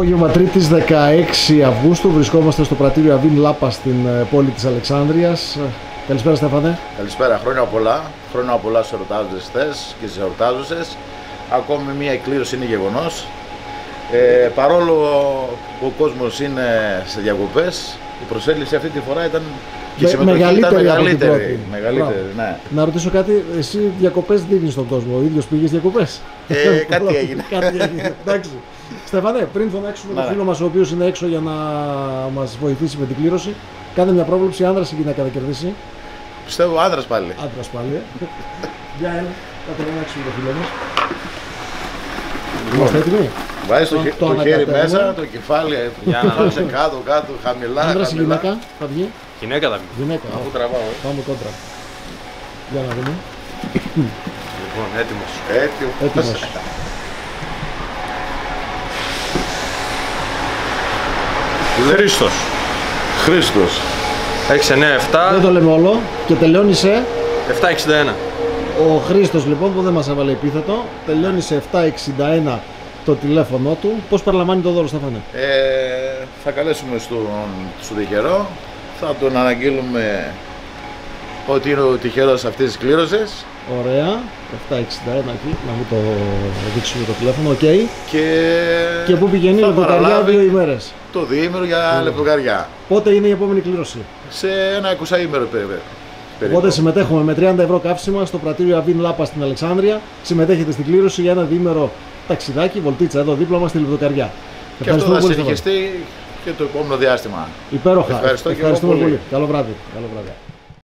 Απόγευμα Τρίτης 16 Αυγούστου βρισκόμαστε στο πρατήριο Αβίν Λάπα στην πόλη της Αλεξάνδρειας. Καλησπέρα Στέφανε. Καλησπέρα, χρόνια πολλά στους εορτάζοντες και στις εορτάζουσες. Ακόμη μια εκκλήρωση είναι γεγονός. Παρόλο που ο κόσμος είναι σε διακοπές, η προσέλευση αυτή τη φορά ήταν και η συμμετοχή ήταν μεγαλύτερη. Ναι. Να ρωτήσω κάτι, εσύ διακοπές δίνεις στον κόσμο, ο ίδιος πήγες διακοπές? Κάτι έγινε. Εντάξει. Στέφανε, πριν φωνάξουμε τον φίλο μας ο οποίος είναι έξω για να μας βοηθήσει με την κλήρωση, κάνε μια πρόβλεψη, άνδρας ή γυναίκα θα κερδίσει? Πιστεύω άνδρας πάλι. Άνδρας πάλι. Για ένα, θα το φωνάξουμε τον φίλο μας. Είμαστε έτοιμοι? Βάζεις το χέρι μέσα, το κεφάλι, σε κάτω, χαμηλά. Άνδρας ή γυναίκα θα βγει? Γυναίκα θα βγει. Γυναίκα. Αφού τραβάω. Πάμε κόντρα. Για να δούμε. Λοιπόν, έτοιμος. Έτοιμος. Χρήστος. 697. Δεν το λέμε όλο και τελειώνει σε... 761. Ο Χρήστος λοιπόν που δεν μας έβαλε επίθετο, τελειώνει σε 761 το τηλέφωνο του. Πώς παραλαμβάνει το δώρο, Στέφανε? Θα καλέσουμε στον τυχερό, θα τον αναγγείλουμε ότι είναι ο τυχερός αυτής της κλήρωσης. Ωραία, 761 εκεί, να μην το δείξουμε το τηλέφωνο, οκ. Και πού πηγαίνει η λεπτοκαριά 2 ημέρες. Το διήμερο για λεπτοκαριά. Πότε είναι η επόμενη κλήρωση? Σε ένα 20ημερο περίπου. Οπότε συμμετέχουμε με 30 ευρώ καύσιμα στο πρατήριο Αβίν Λάπα στην Αλεξάνδρεια. Συμμετέχετε στην κλήρωση για ένα διήμερο ταξιδάκι, βολτίτσα εδώ δίπλα μας στη λεπτοκαριά. Και αυτό θα συνεχιστεί και το επόμενο διάστημα. Υπέροχα. Ευχαριστούμε πολύ. Καλό βράδυ.